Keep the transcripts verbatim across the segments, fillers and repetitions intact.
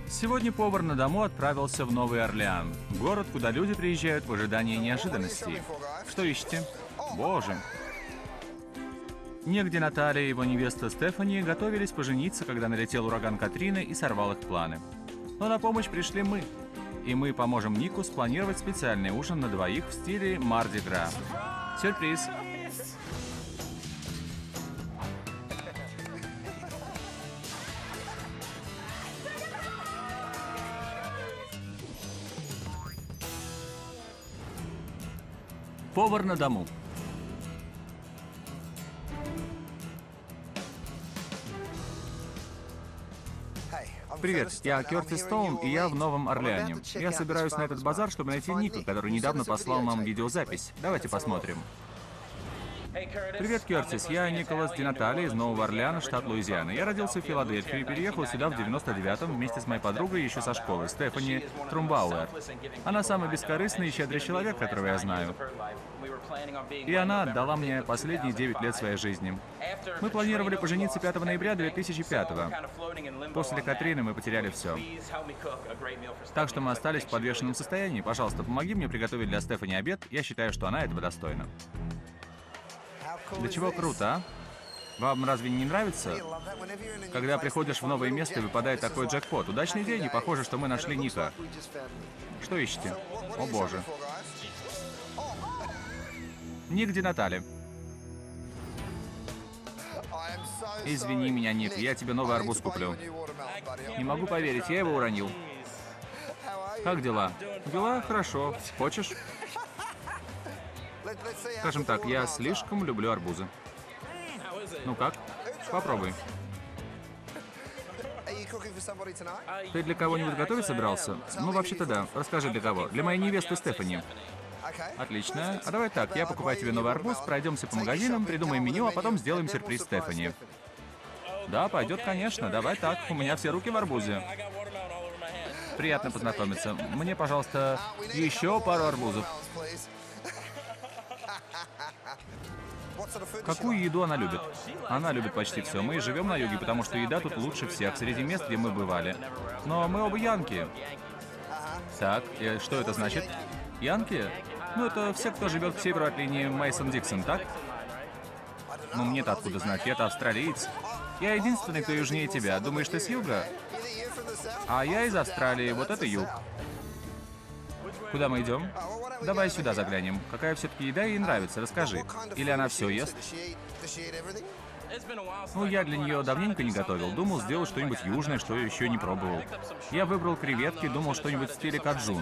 Сегодня повар на дому отправился в Новый Орлеан, город, куда люди приезжают в ожидании неожиданностей. Что ищете? Боже. Негде Наталья и его невеста Стефани готовились пожениться, когда налетел ураган Катрина и сорвал их планы. Но на помощь пришли мы. И мы поможем Нику спланировать специальный ужин на двоих в стиле Марди Гра. Сюрприз! Повар на дому. Привет, я Кертис Стоун, и я в Новом Орлеане. Я собираюсь на этот базар, чтобы найти Ника, который недавно послал нам видеозапись. Давайте посмотрим. Привет, Кертис, я Николас Ди Натали из Нового Орлеана, штат Луизиана. Я родился в Филадельфии и переехал сюда в девяносто девятом вместе с моей подругой еще со школы, Стефани Трумбауэр. Она самый бескорыстный и щедрый человек, которого я знаю. И она отдала мне последние девять лет своей жизни. Мы планировали пожениться пятого ноября две тысячи пятого. После Катрины мы потеряли все. Так что мы остались в подвешенном состоянии. Пожалуйста, помоги мне приготовить для Стефани обед. Я считаю, что она этого достойна. Для чего круто, а? Вам разве не нравится? Когда приходишь в новое место, выпадает такой джекпот. Удачный день, и похоже, что мы нашли Ника. Что ищете? О боже. Ник Ди Натали. Извини меня, Ник, я тебе новый арбуз куплю. Не могу поверить, я его уронил. Как дела? Дела хорошо. Хочешь? Скажем так, я слишком люблю арбузы. Ну как? Попробуй. Ты для кого-нибудь готовить собирался? Ну, вообще-то да. Расскажи, для кого? Для моей невесты Стефани. Отлично. А давай так, я покупаю тебе новый арбуз, пройдемся по магазинам, придумаем меню, а потом сделаем сюрприз Стефани. Да, пойдет, конечно. Давай так, у меня все руки в арбузе. Приятно познакомиться. Мне, пожалуйста, еще пару арбузов. Какую еду она любит? Она любит почти все. Мы живем на юге, потому что еда тут лучше всех, среди мест, где мы бывали. Но мы оба янки. Так, и что это значит? Янки? Ну, это все, кто живет к северу от линии Мейсон-Диксон, так? Ну, мне-то откуда знать, я-то австралиец. Я единственный, кто южнее тебя. Думаешь, ты с юга? А я из Австралии, вот это юг. Куда мы идем? Давай сюда заглянем. Какая все-таки еда ей нравится, расскажи. Или она все ест? Ну, я для нее давненько не готовил. Думал сделать что-нибудь южное, что еще не пробовал. Я выбрал креветки, думал что-нибудь в стиле каджун.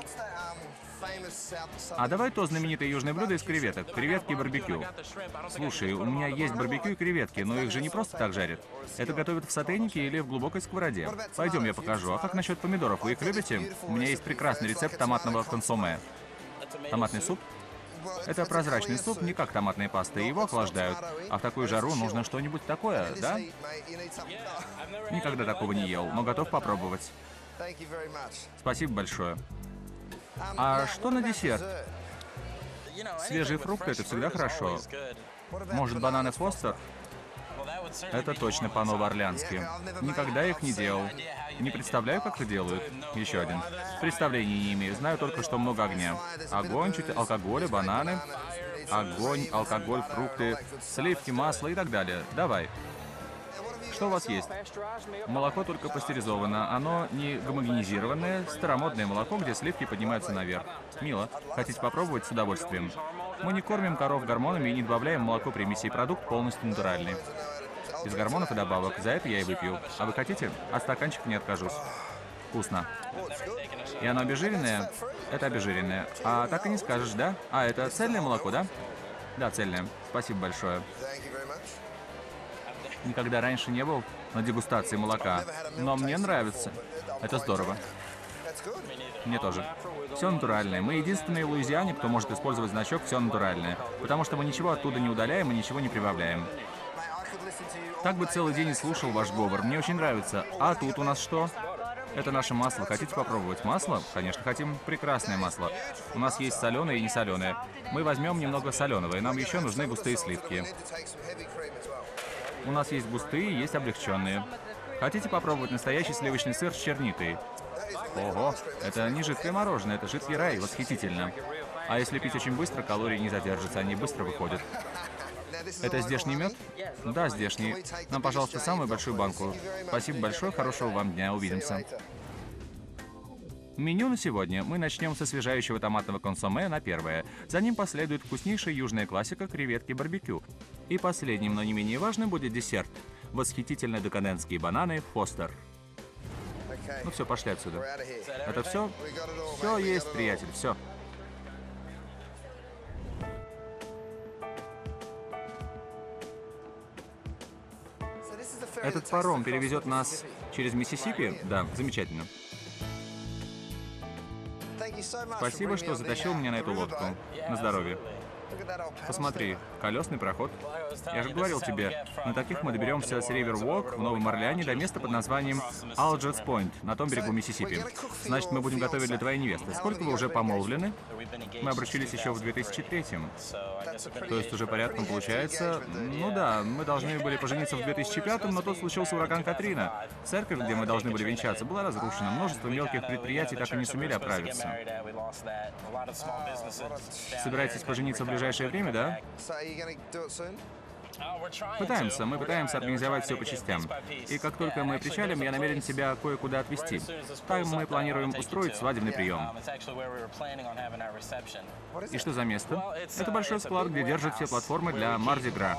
А давай то знаменитое южное блюдо из креветок. Креветки и барбекю. Слушай, у меня есть барбекю и креветки, но их же не просто так жарят. Это готовят в сотейнике или в глубокой сковороде. Пойдем, я покажу. А как насчет помидоров? Вы их любите? У меня есть прекрасный рецепт томатного консоме. Томатный суп? Это прозрачный суп, не как томатная паста, его охлаждают. А в такую жару нужно что-нибудь такое, да? Никогда такого не ел, но готов попробовать. Спасибо большое. А что на десерт? Свежие фрукты — это всегда хорошо. Может, бананы Фостер? Это точно по-новоорлеански. Никогда их не делал. Не представляю, как это делают. Еще один. Представления не имею. Знаю только, что много огня. Огонь, чуть алкоголя, бананы. Огонь, алкоголь, фрукты, сливки, масло и так далее. Давай. Что у вас есть? Молоко только пастеризовано. Оно не гомогенизированное, старомодное молоко, где сливки поднимаются наверх. Мило. Хотите попробовать? С удовольствием. Мы не кормим коров гормонами и не добавляем в молоко примесей. Продукт полностью натуральный. Без гормонов и добавок. За это я и выпью. А вы хотите? От стаканчика не откажусь. Вкусно. И оно обезжиренное? Это обезжиренное. А так и не скажешь, да? А, это цельное молоко, да? Да, цельное. Спасибо большое. Никогда раньше не был на дегустации молока, но мне нравится. Это здорово. Мне тоже. Все натуральное. Мы единственные в Луизиане, кто может использовать значок «Все натуральное», потому что мы ничего оттуда не удаляем и ничего не прибавляем. Так бы целый день и слушал ваш говор. Мне очень нравится. А тут у нас что? Это наше масло. Хотите попробовать масло? Конечно, хотим. Прекрасное масло. У нас есть соленое и не соленое. Мы возьмем немного соленого, и нам еще нужны густые сливки. У нас есть густые, есть облегченные. Хотите попробовать настоящий сливочный сыр с черникой? Ого, это не жидкое мороженое, это жидкий рай, восхитительно. А если пить очень быстро, калории не задержатся, они быстро выходят. Это здешний мед? Да, здешний. Нам, пожалуйста, самую большую банку. Спасибо большое, хорошего вам дня, увидимся. Меню на сегодня. Мы начнем с освежающего томатного консоме на первое. За ним последует вкуснейшая южная классика креветки барбекю. И последним, но не менее важным, будет десерт. Восхитительно декадентские бананы Фостер. Ну все, пошли отсюда. Это все? Все есть, приятель, все. Этот паром перевезет нас через Миссисипи? Да, замечательно. Спасибо, что затащил меня на эту лодку. На здоровье. Посмотри, колесный проход. Я же говорил тебе, на таких мы доберемся с Ривервок в Новом Орлеане до места под названием Алджерс Пойнт, на том берегу Миссисипи. Значит, мы будем готовить для твоей невесты. Сколько вы уже помолвлены? Мы обручились еще в две тысячи третьем. То есть уже порядком получается... Ну да, мы должны были пожениться в две тысячи пятом, но тут случился ураган Катрина. Церковь, где мы должны были венчаться, была разрушена. Множество мелких предприятий так и не сумели оправиться. Собираетесь пожениться в ближайшее время, да? Пытаемся, мы пытаемся организовать все по частям. И как только мы причалим, я намерен тебя кое-куда отвезти. Там мы планируем устроить свадебный прием. И что за место? Это большой склад, где держат все платформы для Марди Гра.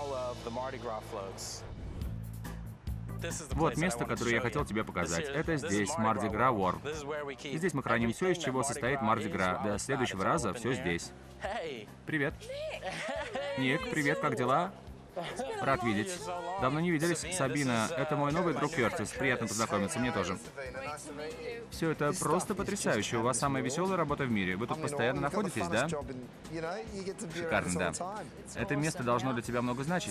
Вот место, которое я хотел тебе показать. Это здесь, Марди Гра Уор. И здесь мы храним все, из чего состоит Марди Гра. До следующего раза все здесь. Привет. Ник, привет, как дела? Рад видеть. Давно не виделись. Сабина, это мой новый друг Кертис. Приятно познакомиться, мне тоже. Все это просто потрясающе. У вас самая веселая работа в мире. Вы тут постоянно находитесь, да? Шикарно, да. Это место должно для тебя много значить.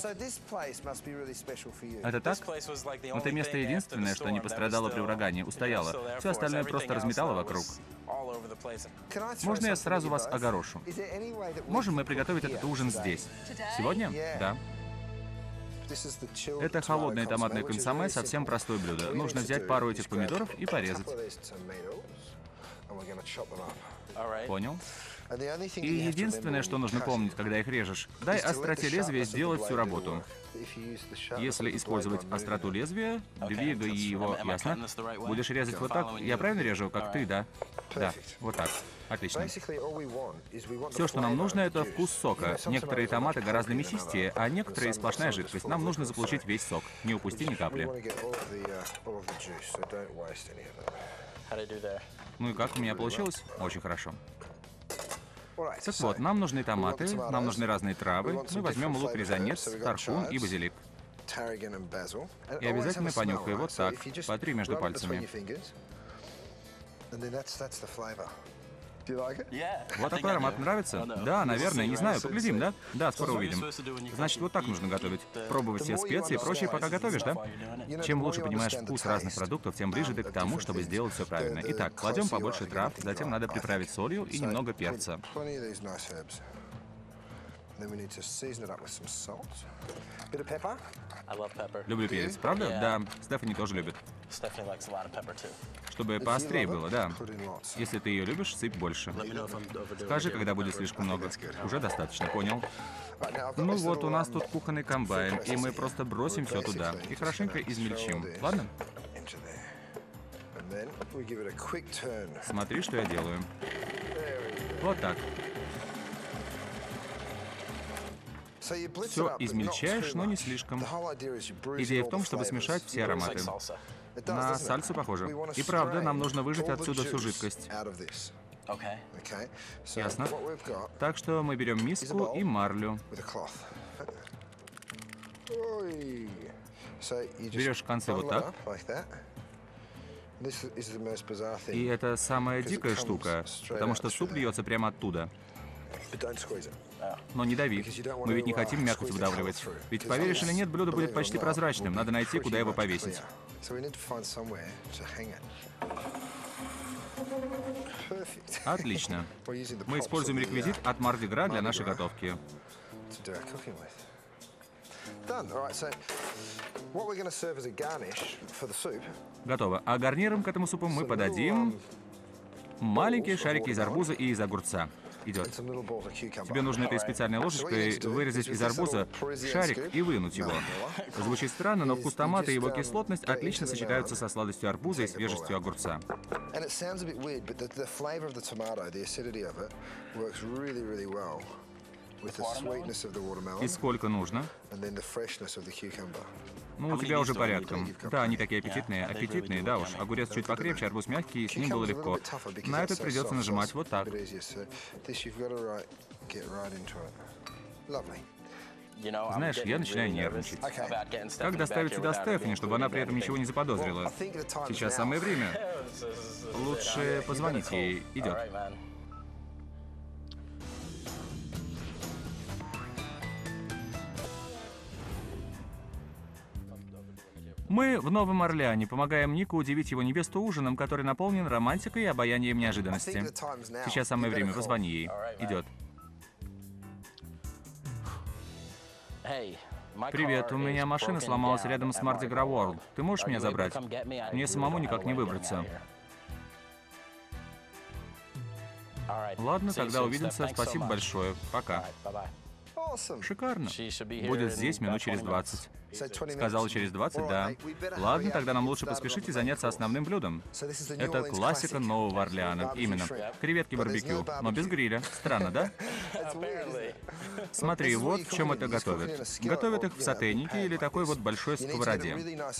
Это так? Это место единственное, что не пострадало при урагане, устояло. Все остальное просто разметало вокруг. Можно я сразу вас огорошу? Можем мы приготовить этот ужин здесь? Сегодня? Да. Это холодное томатное консоме, совсем простое блюдо. Нужно взять пару этих помидоров и порезать. Понял? И единственное, что нужно помнить, когда их режешь, дай остроте лезвия сделать всю работу. Если использовать остроту лезвия, двигай его, ясно? Будешь резать вот так? Я правильно режу, как ты, да? Да, вот так. Отлично. Все, что нам нужно, это вкус сока. Некоторые томаты гораздо мясистее, а некоторые сплошная жидкость. Нам нужно заполучить весь сок. Не упусти ни капли. Ну и как у меня получилось? Очень хорошо. Так вот, нам нужны томаты, нам нужны разные травы. Мы возьмем лук-резанец, тархун и базилик. И обязательно понюхай вот так, потри между пальцами. Вот такой аромат нравится? Да, наверное, не знаю, поглядим, да? Да, скоро увидим. Значит, вот так нужно готовить. Пробовать все специи и прочее, пока готовишь, да? Чем лучше понимаешь вкус разных продуктов, тем ближе ты к тому, чтобы сделать все правильно. Итак, кладем побольше трав, затем надо приправить солью и немного перца. Люблю перец, правда? Да, Стефани тоже любит. Чтобы поострее было, да. Если ты ее любишь, сыпь больше. Скажи, когда будет слишком много. Уже достаточно, понял? Ну вот, у нас тут кухонный комбайн, и мы просто бросим все туда. И хорошенько измельчим. Ладно? Смотри, что я делаю. Вот так. Все измельчаешь, но не слишком. Идея в том, чтобы смешать все ароматы. На сальсу похоже. И правда, нам нужно выжать отсюда всю жидкость. Ясно. Так что мы берем миску и марлю. Берешь в конце вот так. И это самая дикая штука, потому что суп льется прямо оттуда. Но не дави. Мы ведь не хотим мякоть выдавливать. Ведь, поверишь или нет, блюдо будет почти прозрачным. Надо найти, куда его повесить. Отлично. Мы используем реквизит от Марди Гра для нашей готовки. Готово. А гарниром к этому супу мы подадим маленькие шарики из арбуза и из огурца. Идет. Тебе нужно этой специальной ложечкой вырезать из арбуза шарик и вынуть его. Звучит странно, но вкус томата и его кислотность отлично сочетаются со сладостью арбуза и свежестью огурца. И сколько нужно? Ну, у тебя уже порядком. Да, они такие аппетитные, аппетитные, да уж. Огурец чуть покрепче, арбуз мягкий, и с ним было легко. На этот придется нажимать вот так. Знаешь, я начинаю нервничать. Как доставить сюда Стефани, чтобы она при этом ничего не заподозрила? Сейчас самое время. Лучше позвонить ей. Идет. Мы в Новом Орлеане помогаем Нику удивить его невесту ужином, который наполнен романтикой и обаянием неожиданности. Сейчас самое время, позвони ей. Идет. Привет, у меня машина сломалась рядом с Mardi Gras World. Ты можешь меня забрать? Мне самому никак не выбраться. Ладно, тогда увидимся. Спасибо большое. Пока. Шикарно. Будет здесь минут через двадцать. Сказал через двадцать, да. Ладно, тогда нам лучше поспешить и заняться основным блюдом. Это классика Нового Орлеана. Именно. Креветки барбекю, но без гриля. Странно, да? Смотри, вот в чем это готовят. Готовят их в сотейнике или такой вот большой сковороде.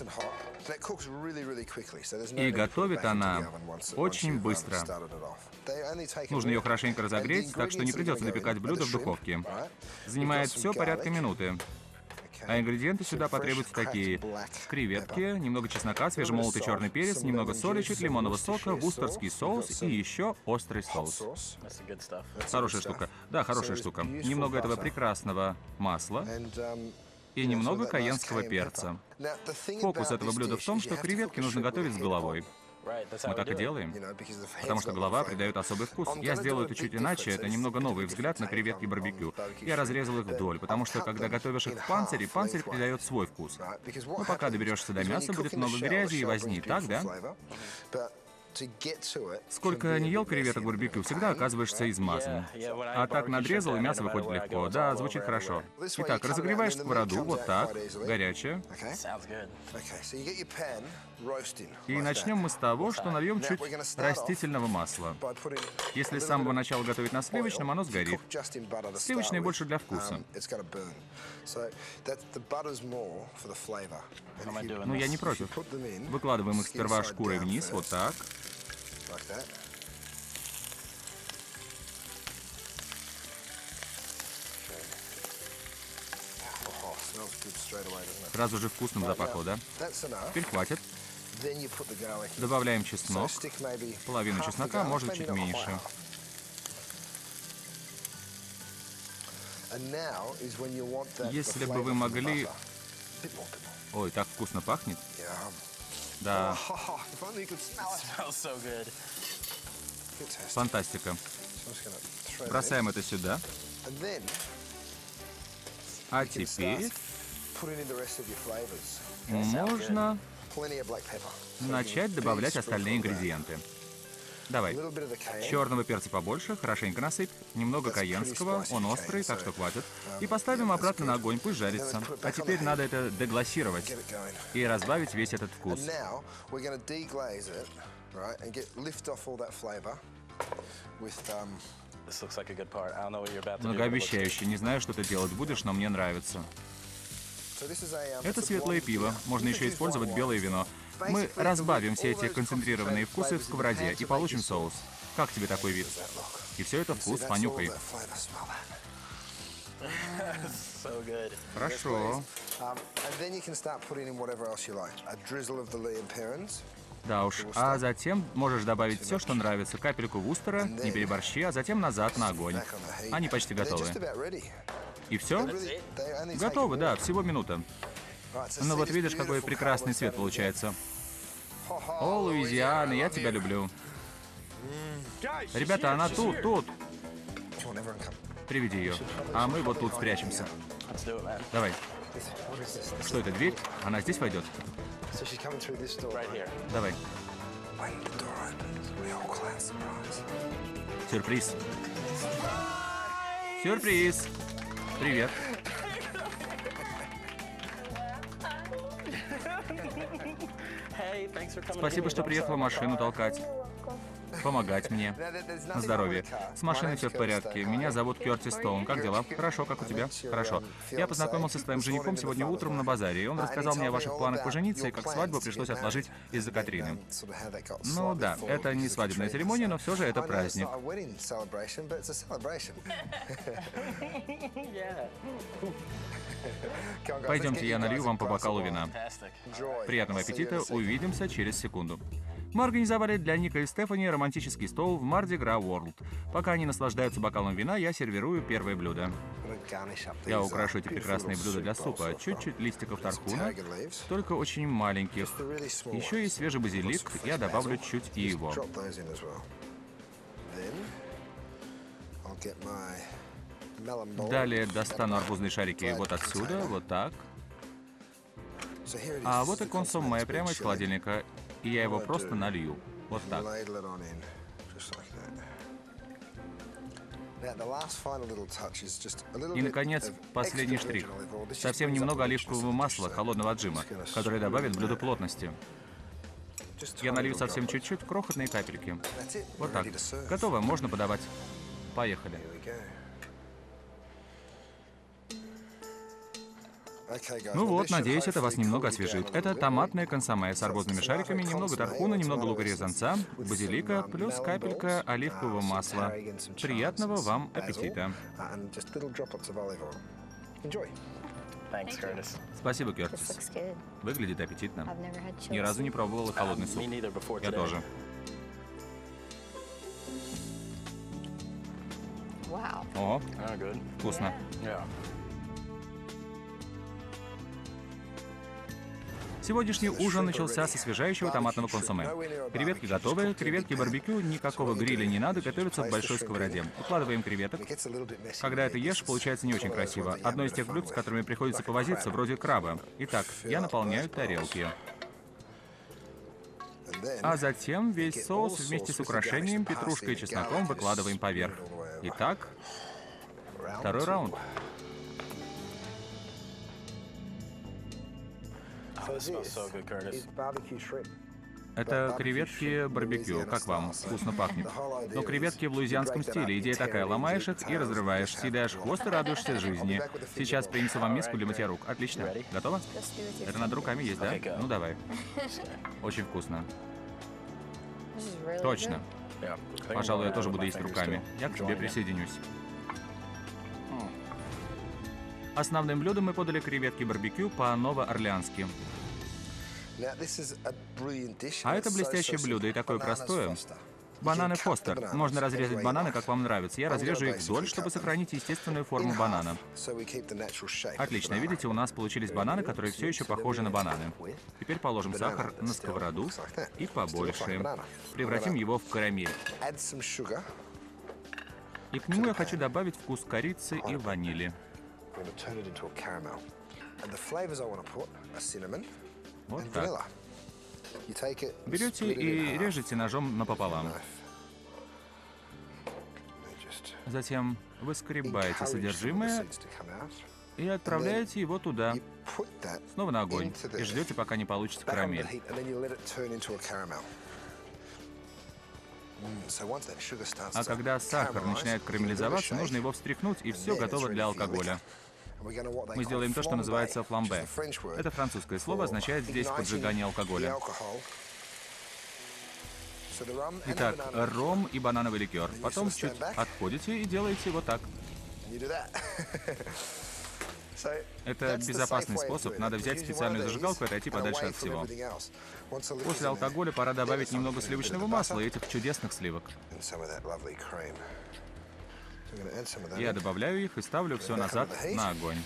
И готовит она очень быстро. Нужно ее хорошенько разогреть, так что не придется допекать блюдо в духовке. Занимает все порядка минуты. А ингредиенты сюда потребуются такие: креветки, немного чеснока, свежемолотый черный перец, немного соли, чуть лимонного сока, вустерский соус и еще острый соус. Хорошая штука. Да, хорошая штука. Немного этого прекрасного масла и немного кайенского перца. Фокус этого блюда в том, что креветки нужно готовить с головой. Мы так и делаем, потому что голова придает особый вкус. Я сделаю это чуть иначе, это немного новый взгляд на креветки барбекю. Я разрезал их вдоль, потому что, когда готовишь их в панцире, панцирь придает свой вкус. Но пока доберешься до мяса, будет много грязи и возни, так, да? Сколько не ел креветок барбекю, всегда оказываешься измазан. А так надрезал, и мясо выходит легко. Да, звучит хорошо. Итак, разогреваешь сковороду, вот так, горячая. И начнем мы с того, что нальем чуть растительного масла. Если с самого начала готовить на сливочном, оно сгорит. Сливочное больше для вкуса. Ну, я не против. Выкладываем их сперва шкурой вниз, вот так. Сразу же вкусным запахло, да? Теперь хватит. Добавляем чеснок. Половину чеснока, может, чуть меньше. Если бы вы могли... Ой, так вкусно пахнет. Да. Фантастика. Бросаем это сюда. А теперь можно начать добавлять остальные ингредиенты. Давай. Черного перца побольше, хорошенько насыпь. Немного кайенского, он острый, так что хватит. И поставим обратно на огонь, пусть жарится. А теперь надо это дегласировать и разбавить весь этот вкус. Многообещающе. Не знаю, что ты делать будешь, но мне нравится. Это светлое пиво. Можно еще использовать белое вино. Мы разбавим все эти концентрированные вкусы в сковороде и получим соус. Как тебе такой вид? И все это вкус, понюхай. Хорошо. Да уж. А затем можешь добавить все, что нравится. Капельку вустера, не переборщи, а затем назад на огонь. Они почти готовы. И все? Готовы, да, всего минута. Ну вот видишь, какой прекрасный цвет получается. О, Луизиана, я тебя люблю. Ребята, она тут, тут. Приведи ее. А мы вот тут спрячемся. Давай. Что это, дверь? Она здесь войдет? Давай. Сюрприз. Сюрприз. Привет. Спасибо, что приехала машину толкать. Помогать мне. На здоровье. С машиной все в порядке. Меня зовут Кертис Стоун. Как дела? Хорошо, как у тебя? Хорошо. Я познакомился с твоим женихом сегодня утром на базаре, и он рассказал мне о ваших планах пожениться, и как свадьбу пришлось отложить из-за Катрины. Ну да, это не свадебная церемония, но все же это праздник. Пойдемте, я налью вам по бокалу вина. Приятного аппетита, увидимся через секунду. Мы организовали для Ника и Стефани романтический стол в Mardi Gras World. Пока они наслаждаются бокалом вина, я сервирую первое блюдо. Я украшу эти прекрасные блюда для супа. Чуть-чуть листиков тархуна, только очень маленьких. Еще есть свежий базилик, я добавлю чуть и его. Далее достану арбузные шарики вот отсюда, вот так. А вот и консомме прямо из холодильника. И я его просто налью. Вот так. И, наконец, последний штрих. Совсем немного оливкового масла, холодного отжима, которое добавит блюду плотности. Я налью совсем чуть-чуть, крохотные капельки. Вот так. Готово, можно подавать. Поехали. Ну вот, надеюсь, это вас немного освежит. Это томатное консомме с арбузными шариками, немного тархуна, немного лука-резанца, базилика, плюс капелька оливкового масла. Приятного вам аппетита. Спасибо, Кертис. Выглядит аппетитно. Ни разу не пробовала холодный суп. Я тоже. О, вкусно. Сегодняшний ужин начался со свежайшего томатного консомме. Креветки готовы, креветки барбекю, никакого гриля не надо, готовятся в большой сковороде. Укладываем креветок. Когда это ешь, получается не очень красиво. Одно из тех блюд, с которыми приходится повозиться, вроде краба. Итак, я наполняю тарелки. А затем весь соус вместе с украшением, петрушкой и чесноком выкладываем поверх. Итак, второй раунд. Это креветки барбекю. Как вам? Вкусно пахнет. Но креветки в луизианском стиле. Идея такая. Ломаешь их и разрываешь. Съедаешь хвост и радуешься жизни. Сейчас принесу вам миску для мытья рук. Отлично. Готово? Это над руками есть, да? Ну, давай. Очень вкусно. Точно. Пожалуй, я тоже буду есть руками. Я к тебе присоединюсь. Основным блюдом мы подали креветки барбекю по-ново-орлеански. А это блестящее блюдо и такое простое. Бананы Фостер. Можно разрезать бананы, как вам нравится. Я разрежу их вдоль, чтобы сохранить естественную форму банана. Отлично. Видите, у нас получились бананы, которые все еще похожи на бананы. Теперь положим сахар на сковороду и побольше. Превратим его в карамель. И к нему я хочу добавить вкус корицы и ванили. Вот так. Берете и режете ножом напополам. Затем выскребаете содержимое и отправляете его туда, снова на огонь, и ждете, пока не получится карамель. А когда сахар начинает карамелизоваться, нужно его встряхнуть, и все готово для алкоголя. Мы сделаем то, что называется фламбе. Это французское слово, означает здесь поджигание алкоголя. Итак, ром и банановый ликер. Потом чуть отходите и делаете вот так. Это безопасный способ. Надо взять специальную зажигалку и отойти подальше от всего. После алкоголя пора добавить немного сливочного масла и этих чудесных сливок. Я добавляю их и ставлю все назад на огонь.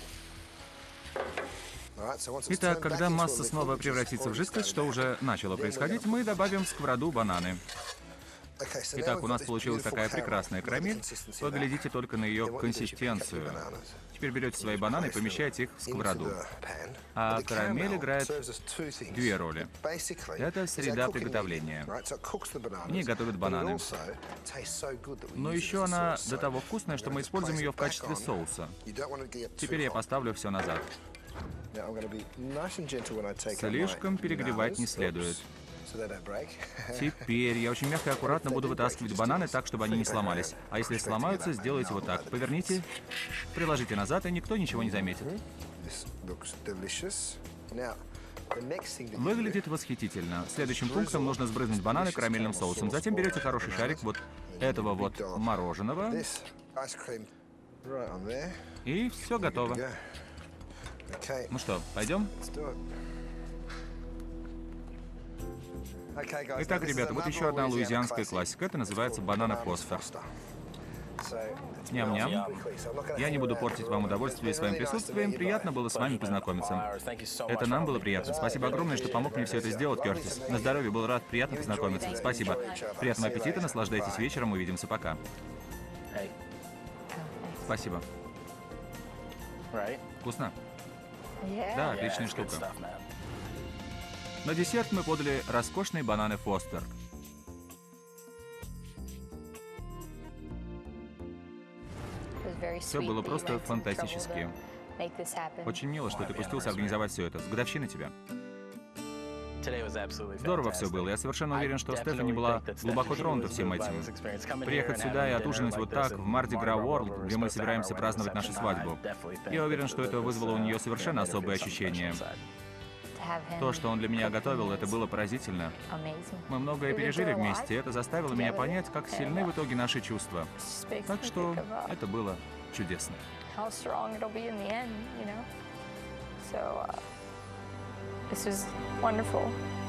Итак, когда масса снова превратится в жидкость, что уже начало происходить, мы добавим в сковороду бананы. Итак, у нас получилась такая прекрасная карамель. Поглядите только на ее консистенцию. Теперь берете свои бананы и помещаете их в сковороду. А карамель играет две роли. Это среда приготовления. В ней готовят бананы. Но еще она до того вкусная, что мы используем ее в качестве соуса. Теперь я поставлю все назад. Слишком перегревать не следует. Теперь я очень мягко и аккуратно буду вытаскивать бананы так, чтобы они не сломались. А если сломаются, сделайте вот так. Поверните, приложите назад, и никто ничего не заметит. Выглядит восхитительно. Следующим пунктом нужно сбрызнуть бананы карамельным соусом. Затем берете хороший шарик вот этого вот мороженого. И все готово. Ну что, пойдем? Итак, ребята, вот еще одна луизианская классика. Это называется банана-фостер. Ням-ням. Я не буду портить вам удовольствие своим присутствием. Приятно было с вами познакомиться. Это нам было приятно. Спасибо огромное, что помог мне все это сделать, Кертис. На здоровье, был рад, приятно познакомиться. Спасибо. Приятного аппетита, наслаждайтесь вечером, увидимся, пока. Спасибо. Вкусно? Да, отличная штука. На десерт мы подали роскошные бананы Фостер. Все было просто фантастически. Очень мило, что ты пустился организовать все это. С годовщиной тебя. Здорово все было. Я совершенно уверен, что Стефани была глубоко тронута всем этим. Приехать сюда и отужинать вот так, в Марди Гра Ворлд, где мы собираемся праздновать нашу свадьбу. Я уверен, что это вызвало у нее совершенно особые ощущения. То, что он для меня готовил, это было поразительно. Мы многое пережили вместе, и это заставило меня понять, как сильны в итоге наши чувства. Так что это было чудесно. This was wonderful.